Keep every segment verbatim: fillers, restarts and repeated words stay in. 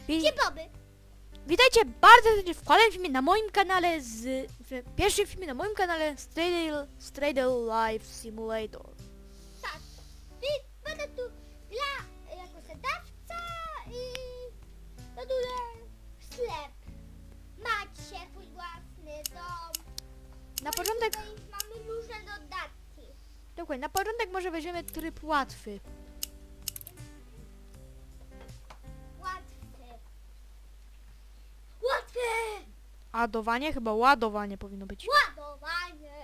Wi Dzień dobry. Witajcie bardzo serdecznie w kolejnym filmie na moim kanale z... w pierwszym filmie na moim kanale Straddle, Straddle Life Simulator. Tak. I będę tu dla jako sedawca i buduję sklep. Macie swój własny dom. Na No i początek... tutaj mamy różne dodatki. Dokładnie, na początek może weźmiemy tryb łatwy. Łatwy. Łatwy! Ładowanie? Chyba ładowanie powinno być. Ładowanie.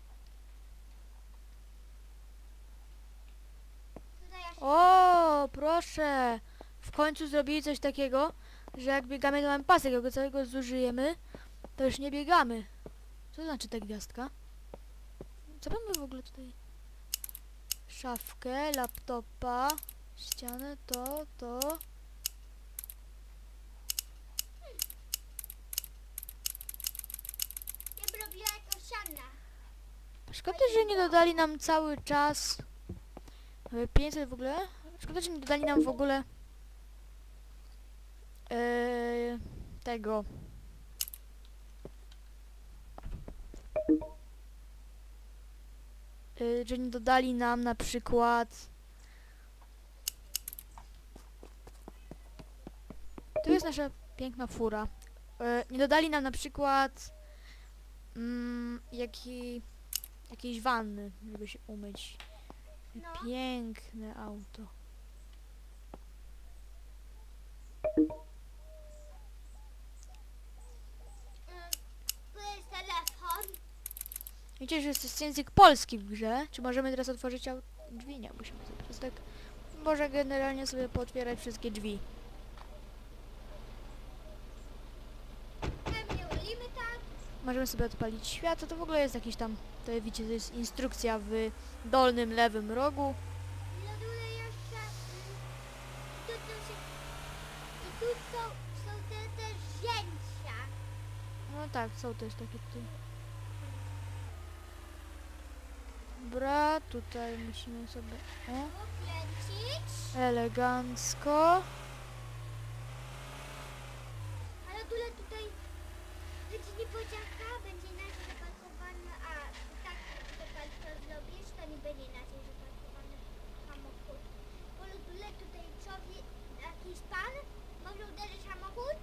Tutaj ja się... O, proszę! W końcu zrobili coś takiego, że jak biegamy to mamy pasek, jak go całego zużyjemy, to już nie biegamy. Co to znaczy ta gwiazdka? Co mamy w ogóle tutaj? Szafkę, laptopa, ścianę, to, to. Ja bym robiła jako siana. Szkoda, że nie dodali nam cały czas e, pięćset w ogóle. Szkoda, że nie dodali nam w ogóle e, tego. E, że nie dodali nam na przykład. Tu jest nasza piękna fura. E, nie dodali nam na przykład mm, jaki, jakiejś wanny, żeby się umyć. No. Piękne auto. Mm, Tu jest telefon. Wiecie, że jest język polski w grze? Czy możemy teraz otworzyć au- drzwi? Nie, musimy sobie przez tak... Może generalnie sobie pootwierać wszystkie drzwi. Pewnie ulimy tak. Możemy sobie odpalić światło. To w ogóle jest jakiś tam... To widzicie, to jest instrukcja w dolnym lewym rogu. I na dole jeszcze... mm, Tu, tu się... I tu są, są te, te zdjęcia. No tak, są też takie tutaj. Dobra, tutaj musimy sobie... O, Pokręcić. elegancko. A na dole tutaj będzie niepodzianka, będzie inaczej zaparkowany, a tak jak to zrobisz, to nie będzie inaczej zaparkowany samochód. Bo na dole tutaj człowiek, jakiś pan może uderzyć samochód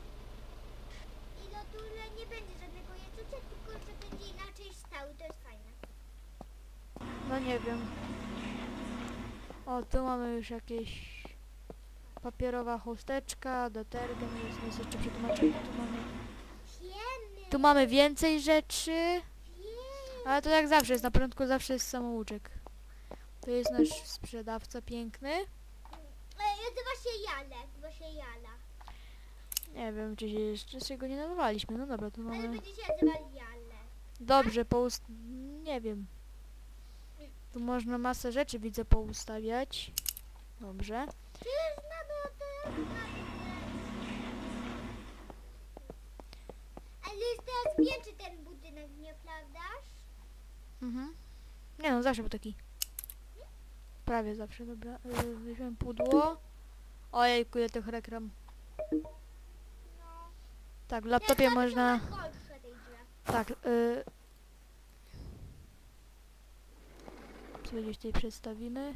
i na dole nie będzie żadnego języka, tylko że będzie inaczej stał. To jest fajne. No nie wiem. O, tu mamy już jakieś papierowa chusteczka, detergent, jest, jest jeszcze przetłumaczenie. Tu mamy, Piemy. tu mamy więcej rzeczy, Piemy. ale to jak zawsze jest, na początku zawsze jest samouczek. To jest nasz sprzedawca piękny. E, Nazywa się Janek, bo się Jala. Nie wiem, czy się jeszcze się go nie nazywaliśmy. No dobra, tu Ale mamy... będzie się nazywał Janek. Dobrze, poust... nie wiem. Tu można masę rzeczy, widzę, poustawiać. Dobrze. Czy już mamy o tym? Ale jest teraz większy ten budynek, nieprawdaż? Mhm. Nie no, zawsze był taki. Prawie zawsze, dobra. Yy, weźmiemy pudło. Ojejku, ile tych reklam. No. Tak, w laptopie można... Golfę tej grze. Tak, yy... sobie gdzieś tutaj przedstawimy.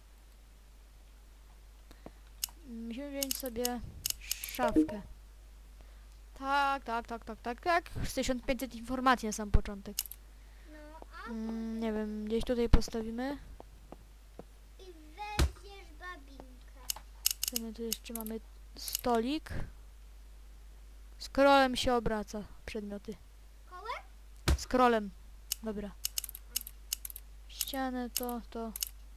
Musimy wziąć sobie szafkę. Tak, tak, tak, tak, tak, tak. Z tysiąc pięćset informacji na sam początek. No, a Mm, nie wiem, gdzieś tutaj postawimy. i weźmiesz babinkę. My tu jeszcze mamy stolik. Scrollem się obraca przedmioty. Kołem? Scrollem. Dobra. Ścianę to, to.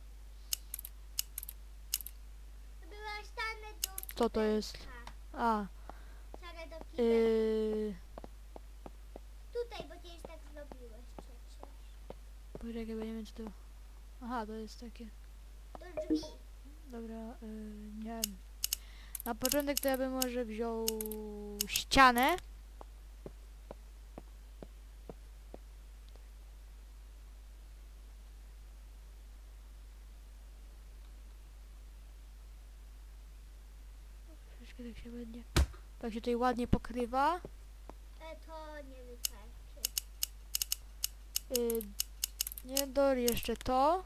Była ścianę do Co to jest? kibelka. A. Ścianę do kibelka. Yy... Tutaj, bo ty już tak zrobiłeś przecież. Poczekaj, bo nie wiem co to... Aha, to jest takie... Do drzwi. Dobra, yy, nie wiem. Na początek to ja bym może wziął ścianę. Czekaj, tak się będzie. Tak się tutaj ładnie pokrywa. E, to nie wystarczy. Yy, nie, Dor jeszcze to.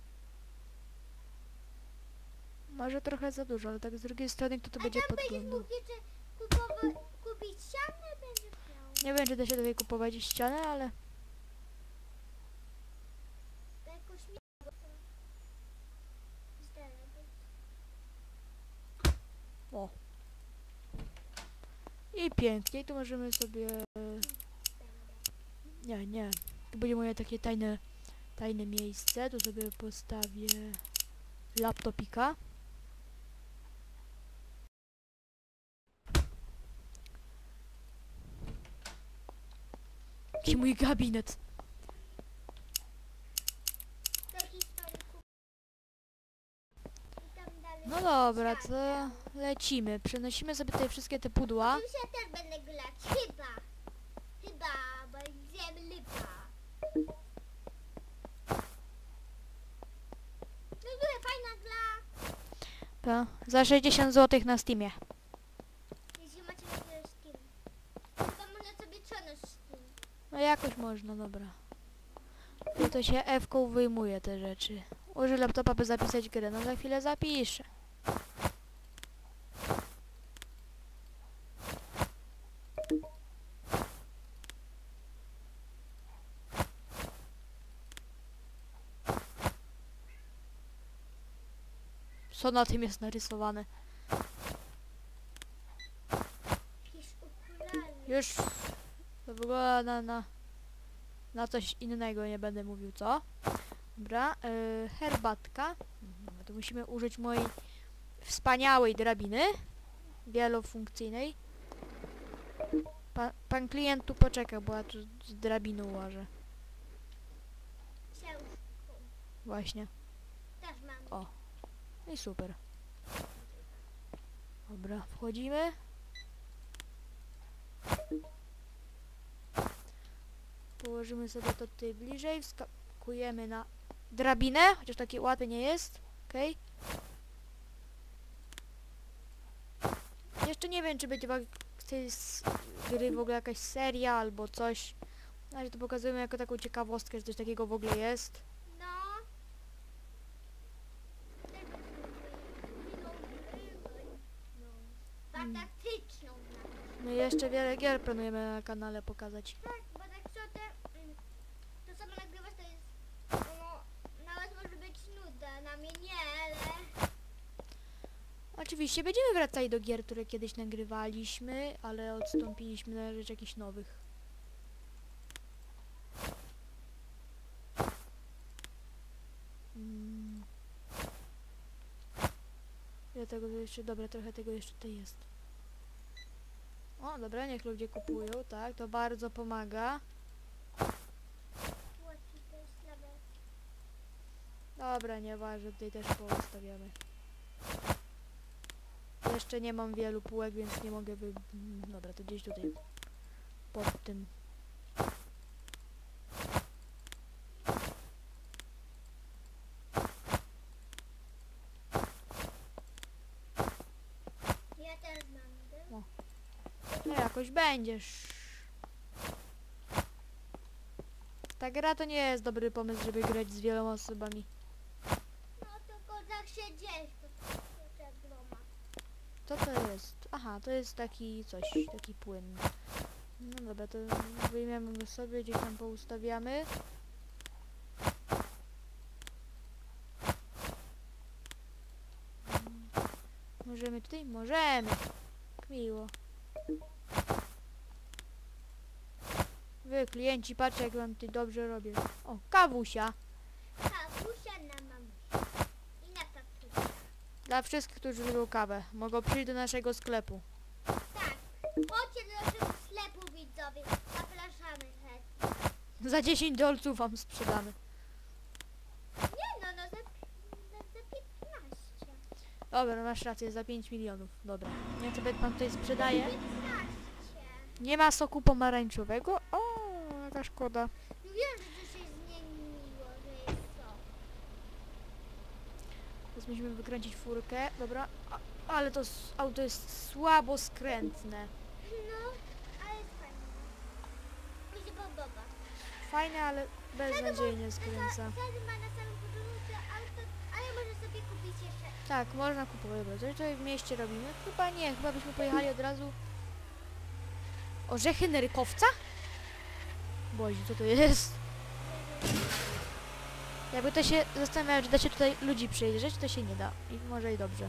Może trochę za dużo, ale tak z drugiej strony kto to A będzie tam będziesz podglądał. mógł jeszcze kupowa- kupić ścianę, będziesz miał. Nie wiem, czy da się tutaj kupować ścianę, ale... To jakoś mi... O. I pięknie. I tu możemy sobie... Nie, nie. Tu będzie moje takie tajne, tajne miejsce. Tu sobie postawię laptopika. Taki mój gabinet. Taki stoliku. I tam dalej No dobra, siada. to lecimy. Przenosimy sobie tutaj wszystkie te pudła. Już ja też będę grać. Chyba. Chyba, bo zjem lipa. No była fajna gra. To za sześćdziesiąt złotych na Steamie. Jeśli macie jakiegoś Steam. Chyba można sobie przenieść Steam. No jakoś można, dobra. I to się F-ką wyjmuje te rzeczy. Użyj laptopa, by zapisać grę. No za chwilę zapiszę. Co na tym jest narysowane? Jakieś okulary. Już to wygląda na, na, na coś innego, nie będę mówił co. Dobra, yy, herbatka. Mhm, to musimy użyć mojej wspaniałej drabiny. Wielofunkcyjnej. Pa, pan klient tu poczeka, bo ja tu z drabiną łażę. Książką. Właśnie. Też mam. O. I super. Dobra, wchodzimy. Położymy sobie to tutaj bliżej. Wskakujemy na drabinę, chociaż takie łatwe nie jest. Okej. Jeszcze nie wiem, czy będzie z tej s- gry w ogóle jakaś seria albo coś. Na razie to pokazujemy jako taką ciekawostkę, że coś takiego w ogóle jest. No. Tego no. Fantastyczną nawet. No i jeszcze wiele gier planujemy na kanale pokazać. Tak, bo tak co te, mm, to samo nagrywasz to jest, no, nawet może być nuda, na mnie nie, ale Oczywiście będziemy wracali do gier, które kiedyś nagrywaliśmy, ale odstąpiliśmy na rzecz jakichś nowych. Mm. Ile tego tu jeszcze? Dobra, trochę tego jeszcze tutaj jest. O, dobra, niech ludzie kupują, tak, to bardzo pomaga. płaci to jest słabe. Dobra, nieważne, tutaj też poustawiamy. Jeszcze nie mam wielu półek, więc nie mogę wy... mm, Dobra, to gdzieś tutaj pod tym. Ja też mam, O. No jakoś będziesz. Ta gra to nie jest dobry pomysł, żeby grać z wieloma osobami. no tylko tak się dzieje, to to jak doma. Co to jest? Aha, to jest taki coś, taki płyn. No dobra, to wyjmiemy go sobie, gdzieś tam poustawiamy. Mm, Możemy tutaj? Możemy! Jak miło. Wy klienci, patrzcie jak wam tutaj dobrze robię. O, kawusia! Kawusia na mamusia i na tatusia. Dla wszystkich, którzy lubią kawę. Mogą przyjść do naszego sklepu. Tak, chodźcie do naszego sklepu widzowie, zapraszamy chętnie. Za dziesięć dolców wam sprzedamy. Nie no, no za, za, za piętnaście. Dobra, masz rację, za pięć milionów. Dobra. Nie wiem, co pan tutaj sprzedaje. piętnaście. Nie ma soku pomarańczowego? O, jaka szkoda. Wiem, że to się zmieniło, że jest to. Teraz musimy wykręcić furkę. Dobra. A, Ale to s- auto jest słabo skrętne. No, ale jest fajne. Mi się podoba. Fajne, ale beznadziejnie skręca. Wtedy ma na samym początku auto, ale może sobie kupić jeszcze. Tak, można kupować. Dobra, coś tutaj w mieście robimy? Chyba nie, chyba byśmy pojechali od razu. Orzechy nerkowca? Boże, co to jest? Jakby to się zastanawiać, czy da się tutaj ludzi przyjeżdżać, to się nie da. I może i dobrze.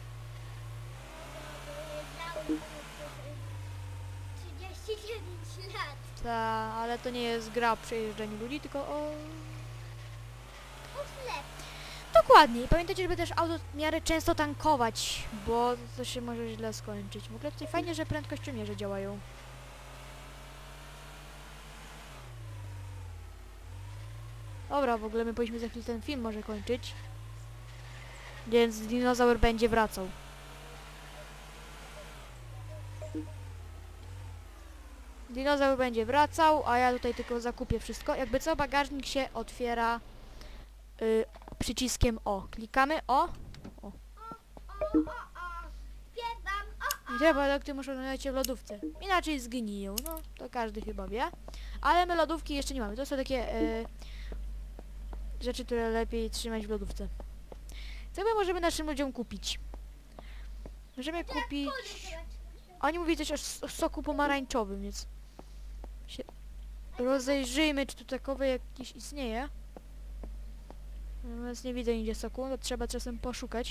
trzydzieści dziewięć lat. Ta, ale to nie jest gra o przejeżdżaniu ludzi, tylko o... O chleb. Dokładnie. I pamiętajcie, żeby też auto w miarę często tankować, bo to się może źle skończyć. W ogóle tutaj fajnie, że prędkościomierze działają. Dobra, w ogóle my powinniśmy za chwilę ten film może kończyć. Więc dinozaur będzie wracał. Dinozaur będzie wracał, a ja tutaj tylko zakupię wszystko. Jakby co, bagażnik się otwiera y, przyciskiem O. Klikamy O. O, o, o. Śpiewam. O, o. Gdzie produkty muszą znaleźć się w lodówce. Inaczej zgniją. No, to każdy chyba wie. Ale my lodówki jeszcze nie mamy. To są takie y, rzeczy, które lepiej trzymać w lodówce. Co my możemy naszym ludziom kupić? Możemy kupić... Oni mówili coś o, s- o soku pomarańczowym, więc... się rozejrzyjmy, czy tu takowy jakiś istnieje. Natomiast nie widzę nigdzie soku, to trzeba czasem poszukać.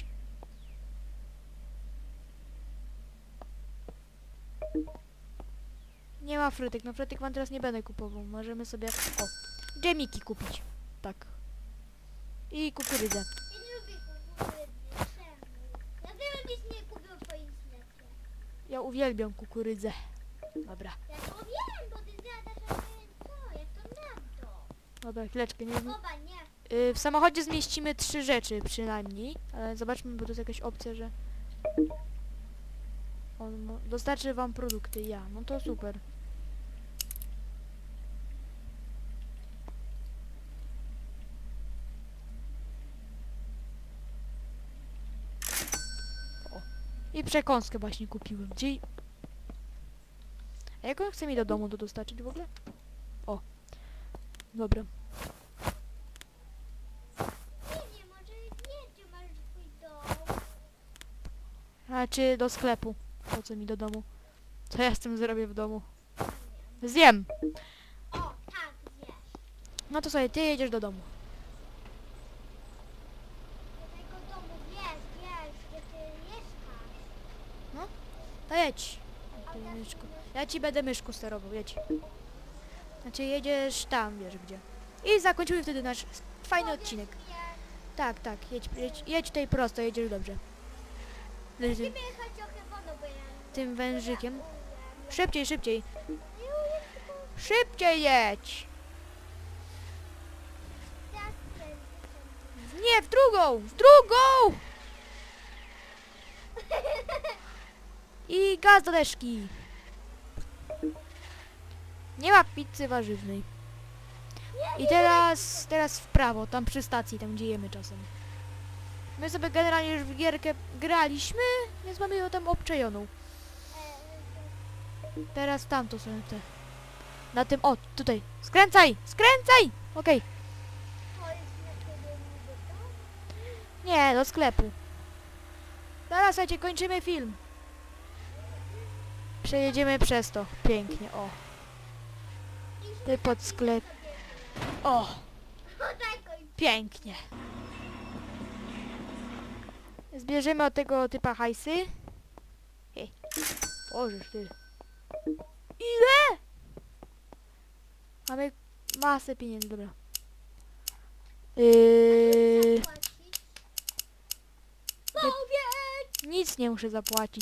Nie ma frytek, no frytek wam teraz nie będę kupował. Możemy sobie... O! Dżemiki kupić. Tak. I kukurydzę. Ja nie lubię kukurydzy. Czemu? Ja wiem, byś nie kupił w twoim sklepie. Ja uwielbiam kukurydzę. Dobra. Ja to wiem, bo ty zjadasz, ale co? Jak to nam to? Dobra, chwileczkę, nie wiem. Chowa, nie. Yy, w samochodzie zmieścimy trzy rzeczy przynajmniej, ale zobaczmy, bo to jest jakaś opcja, że on mo- dostarczy wam produkty, ja, no to super. O. I przekąskę właśnie kupiłem. Gdzie... A jak on chce mi do domu to dostarczyć w ogóle? O. Dobra. Nie, nie, może nie, gdzie masz twój dom. A czy do sklepu? Po co mi do domu? Co ja z tym zrobię w domu? Zjem! O, tak, wiesz. No to sobie, ty jedziesz do domu. Do tego domu, wiesz, wiesz, gdzie ty mieszkasz. To jedź. A Ty, ja myszku. Ja ci będę myszku sterował, jedź. Znaczy jedziesz tam, wiesz gdzie. I zakończymy wtedy nasz fajny powiedz odcinek. mi, Tak, tak, jedź, jedź, jedź tutaj prosto, jedziesz dobrze. Tym, musimy jechać trochę wodą, bo ja... tym wężykiem. Ja umiem. Szybciej, szybciej. Nie umiem tylko Szybciej jedź! teraz językiem. Nie, w drugą! W drugą! I gaz do deszki. Nie ma pizzy warzywnej. I teraz, teraz w prawo, tam przy stacji, tam gdzie jemy czasem. My sobie generalnie już w gierkę graliśmy, więc mamy ją tam obczajoną. E, Teraz tam to są te. Na tym, o, tutaj. Skręcaj! Skręcaj! Okej. to jest naszego domu. Nie, do sklepu. Teraz, słuchajcie, kończymy film. Przejedziemy przez to. Pięknie, o. Ty pod sklep. O, O, tak, oj. pięknie. Zbierzemy od tego typa hajsy. Hej. Bożeż ty. Ile? Mamy masę pieniędzy, dobra. Yy, Zapłacić. Powiedz! nic nie muszę zapłacić.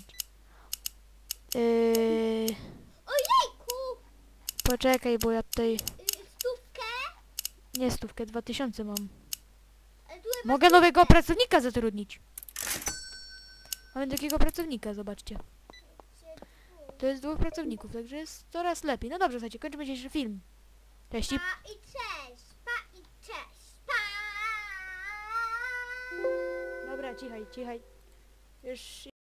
Yy, Ojejku! poczekaj, bo ja tutaj... Y, Stówkę? Nie stówkę, dwa tysiące mam. Ale tu chyba Mogę stówkę. nowego pracownika zatrudnić. Mamy takiego pracownika, zobaczcie. To jest dwóch pracowników, także jest coraz lepiej. No dobrze, słuchajcie, kończymy dzisiejszy film. Cześć. i- Pa i cześć! Pa i cześć! Pa! Dobra, cichaj, cichaj. Już